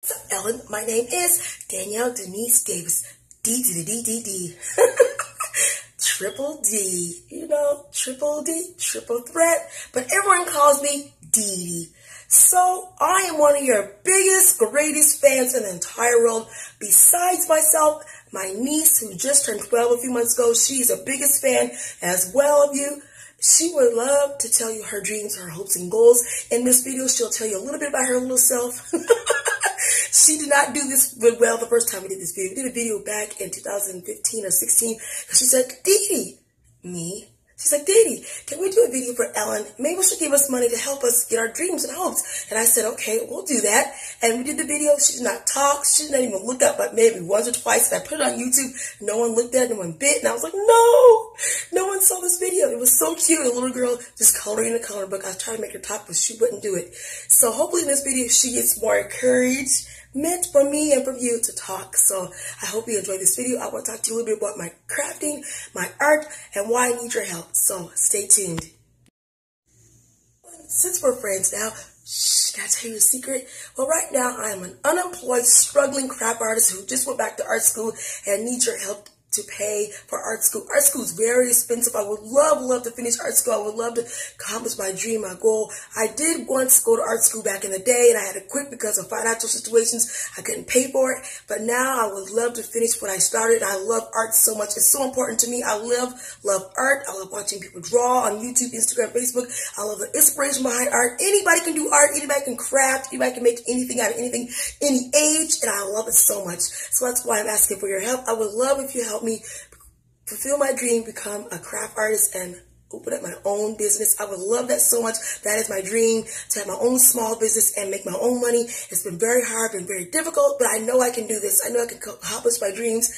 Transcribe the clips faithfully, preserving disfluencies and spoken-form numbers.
So, Ellen, my name is Danielle Denise Davis. D D D D D. Triple D. You know, triple D, triple threat. But everyone calls me Dee Dee. So, I am one of your biggest, greatest fans in the entire world. Besides myself, my niece, who just turned twelve a few months ago, she's the biggest fan as well of you. She would love to tell you her dreams, her hopes, and goals. In this video, she'll tell you a little bit about her little self. She did not do this well the first time we did this video. We did a video back in two thousand fifteen or sixteen. She said, Dee Dee, me. She's like, Dee Dee, can we do a video for Ellen? Maybe she'll give us money to help us get our dreams and hopes. And I said, okay, we'll do that. And we did the video. She did not talk. She did not even look up, but maybe once or twice. And I put it on YouTube. No one looked at it. No one bit. And I was like, no, no one saw this video. It was so cute. A little girl just coloring a color book. I was trying to make her talk, but she wouldn't do it. So hopefully in this video, she gets more encouraged, meant for me and for you to talk. So I hope you enjoyed this video. I want to talk to you a little bit about my crafting, my art, and why I need your help. So stay tuned. Since we're friends now, shh, can I tell you a secret? Well, right now I am an unemployed, struggling craft artist who just went back to art school and needs your help to pay for art school. Art school is very expensive. I would love, love to finish art school. I would love to accomplish my dream, my goal. I did once go to art school back in the day, and I had to quit because of financial situations. I couldn't pay for it. But now I would love to finish what I started. I love art so much. It's so important to me. I love, love art. I love watching people draw on YouTube, Instagram, Facebook. I love the inspiration behind art. Anybody can do art. Anybody can craft. Anybody can make anything out of anything, any age, and I love it so much. So that's why I'm asking for your help. I would love if you help me fulfill my dream, become a craft artist, and open up my own business. I would love that so much. That is my dream, to have my own small business and make my own money. It's been very hard, been very difficult, but I know I can do this. I know I can accomplish my dreams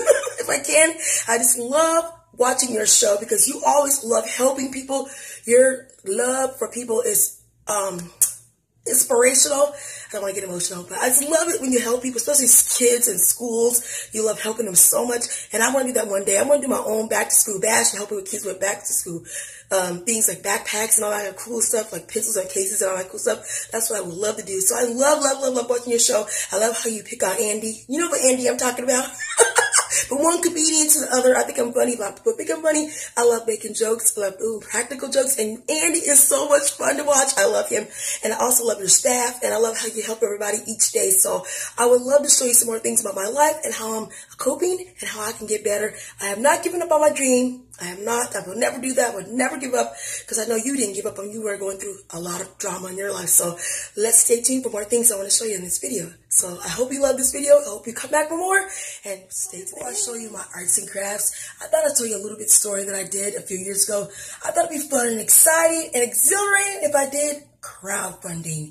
if I can. I just love watching your show because you always love helping people. Your love for people is um, inspirational. I don't want to get emotional, but I just love it when you help people, especially kids in schools. You love helping them so much. And I want to do that one day. I want to do my own back to school bash and helping with kids with back to school um, things like backpacks and all that cool stuff, like pencils and cases and all that cool stuff. That's what I would love to do. So I love, love, love, love watching your show. I love how you pick on Andy. You know what Andy I'm talking about? From one comedian to the other, I think I'm funny. A lot of people think I'm funny. I love making jokes. I love ooh, practical jokes. And Andy is so much fun to watch. I love him. And I also love your staff. And I love how you help everybody each day. So I would love to show you some more things about my life and how I'm coping and how I can get better. I have not given up on my dream. I am not. I will never do that. I would never give up because I know you didn't give up when you were going through a lot of drama in your life. So let's stay tuned for more things I want to show you in this video. So I hope you love this video. I hope you come back for more and stay tuned. Before I show you my arts and crafts, I thought I'd tell you a little bit story that I did a few years ago. I thought it'd be fun and exciting and exhilarating if I did crowdfunding.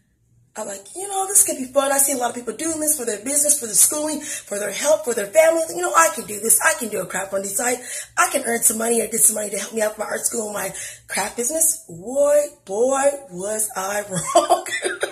I'm like, you know, this could be fun. I see a lot of people doing this for their business, for their schooling, for their help, for their family. You know, I can do this. I can do a crowdfunding site. I can earn some money or get some money to help me out with my art school and my craft business. Boy, boy, was I wrong.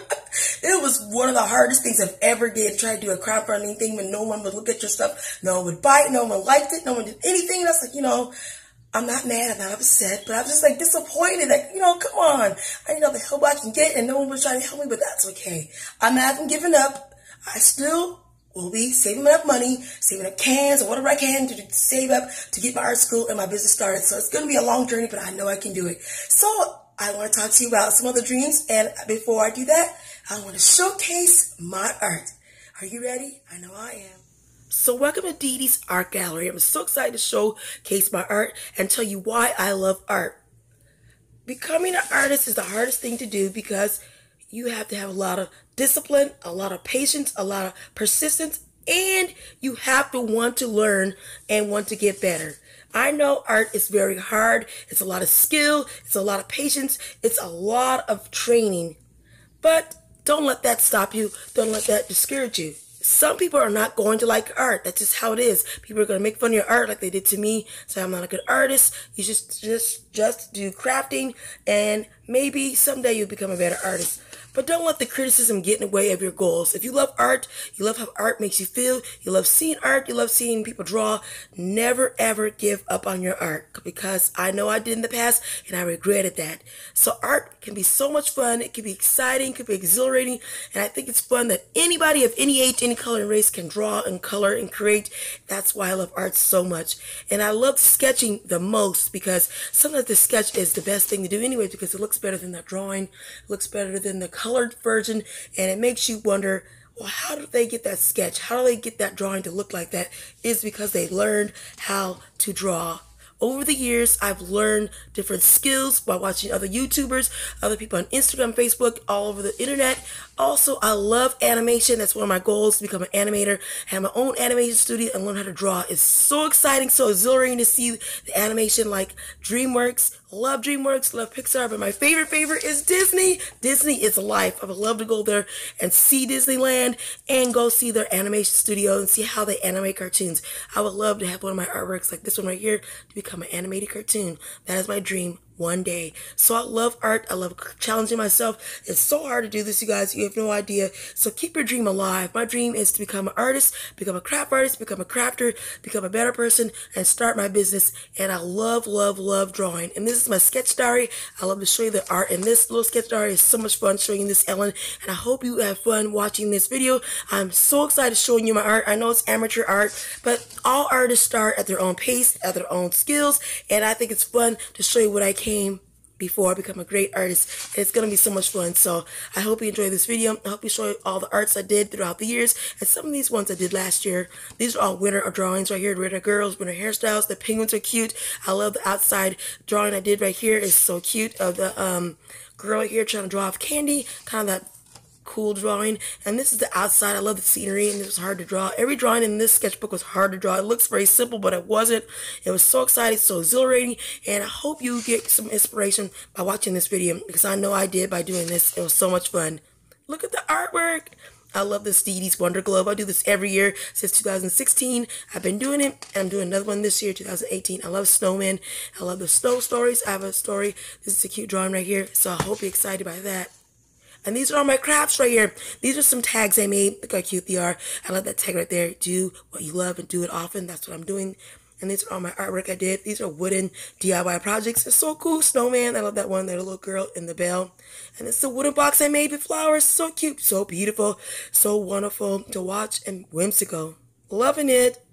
It was one of the hardest things I've ever did, try to do a crowdfunding thing when no one would look at your stuff. No one would buy it. No one liked it. No one did anything. And I was like, you know, I'm not mad, I'm not upset, but I'm just like disappointed that, you know, come on. I need all the help I can get and no one was trying to help me, but that's okay. I'm not even giving up. I still will be saving enough money, saving up cans or whatever I can to save up to get my art school and my business started. So it's going to be a long journey, but I know I can do it. So I want to talk to you about some other dreams. And before I do that, I want to showcase my art. Are you ready? I know I am. So welcome to Dee Dee's Art Gallery. I'm so excited to showcase my art and tell you why I love art. Becoming an artist is the hardest thing to do because you have to have a lot of discipline, a lot of patience, a lot of persistence, and you have to want to learn and want to get better. I know art is very hard. It's a lot of skill. It's a lot of patience. It's a lot of training. But don't let that stop you. Don't let that discourage you. Some people are not going to like art. That's just how it is. People are going to make fun of your art like they did to me. Say I'm not a good artist. You just just just do crafting and maybe someday you'll become a better artist. But don't let the criticism get in the way of your goals. If you love art, you love how art makes you feel, you love seeing art, you love seeing people draw, never ever give up on your art, because I know I did in the past and I regretted that. So art can be so much fun, it can be exciting, it can be exhilarating, and I think it's fun that anybody of any age, any color and race can draw and color and create. That's why I love art so much. And I love sketching the most, because sometimes the sketch is the best thing to do anyway, because it looks better than the drawing, it looks better than the colored version, and it makes you wonder, well, how do they get that sketch? How do they get that drawing to look like that? It's because they learned how to draw. Over the years, I've learned different skills by watching other YouTubers, other people on Instagram, Facebook, all over the internet. Also, I love animation. That's one of my goals, to become an animator, have my own animation studio, and learn how to draw. It's so exciting, so exhilarating to see the animation like DreamWorks. Love DreamWorks, love Pixar, but my favorite favorite is Disney. Disney is life. I would love to go there and see Disneyland and go see their animation studio and see how they animate cartoons. I would love to have one of my artworks like this one right here to become an animated cartoon. That is my dream one day. So I love art. I love challenging myself. It's so hard to do this, you guys. You have no idea. So keep your dream alive. My dream is to become an artist, become a craft artist, become a crafter, become a better person, and start my business. And I love, love, love drawing. And this is my sketch diary. I love to show you the art. And this little sketch diary is so much fun showing you this, Ellen. And I hope you have fun watching this video. I'm so excited showing you my art. I know it's amateur art, but all artists start at their own pace, at their own skills. And I think it's fun to show you what I can before I become a great artist. It's going to be so much fun. So I hope you enjoy this video. I hope you show you all the arts I did throughout the years, and some of these ones I did last year. These are all winter drawings right here. Winter girls, winter hairstyles. The penguins are cute. I love the outside drawing I did right here. It's so cute of the um, girl right here trying to draw off candy. Kind of that cool drawing. And this is the outside. I love the scenery, and it was hard to draw. Every drawing in this sketchbook was hard to draw. It looks very simple, but it wasn't. It was so exciting, so exhilarating, and I hope you get some inspiration by watching this video, because I know I did by doing this. It was so much fun. Look at the artwork. I love this Dee Dee's Wonder Glove. I do this every year since two thousand sixteen. I've been doing it, and I'm doing another one this year, two thousand eighteen. I love snowmen. I love the snow stories. I have a story. This is a cute drawing right here, so I hope you're excited by that. And these are all my crafts right here. These are some tags I made. Look how cute they are. I love that tag right there. Do what you love and do it often. That's what I'm doing. And these are all my artwork I did. These are wooden D I Y projects. It's so cool. Snowman. I love that one. There, the little girl in the bell. And it's the wooden box I made with flowers. So cute. So beautiful. So wonderful to watch and whimsical. Loving it.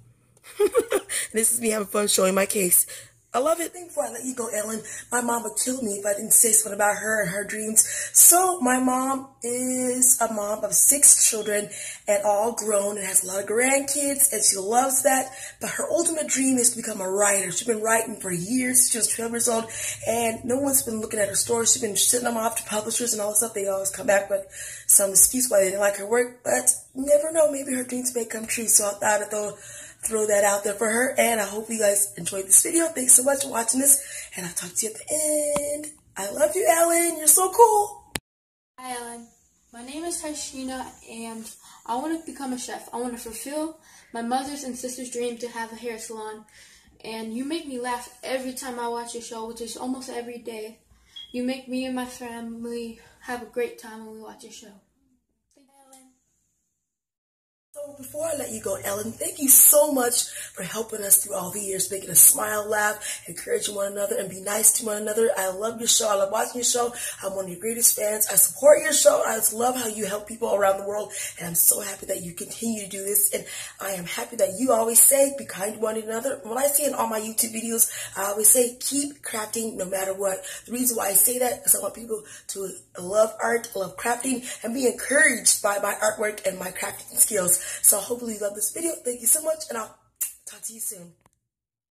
This is me having fun showing my case. I love it. Before I let you go, Ellen, my mom would kill me if I didn't say something about her and her dreams. So my mom is a mom of six children and all grown and has a lot of grandkids, and she loves that. But her ultimate dream is to become a writer. She's been writing for years. She was twelve years old, and no one's been looking at her stories. She's been sending them off to publishers and all this stuff. They always come back with some excuse why they didn't like her work, but you never know. Maybe her dreams may come true. So I thought I'd throw throw that out there for her, and I hope you guys enjoyed this video. Thanks so much for watching this, and I'll talk to you at the end. I love you, Ellen. You're so cool. Hi, Ellen. My name is Hashina, and I want to become a chef. I want to fulfill my mother's and sister's dream to have a hair salon, and you make me laugh every time I watch your show, which is almost every day. You make me and my family have a great time when we watch your show. So before I let you go, Ellen, thank you so much for helping us through all the years, making us smile, laugh, encouraging one another, and be nice to one another. I love your show. I love watching your show. I'm one of your greatest fans. I support your show. I just love how you help people around the world, and I'm so happy that you continue to do this, and I am happy that you always say, be kind to one another. When I say in all my YouTube videos, I always say, keep crafting no matter what. The reason why I say that is I want people to love art, love crafting, and be encouraged by my artwork and my crafting skills. So hopefully you love this video. Thank you so much, and I'll talk to you soon.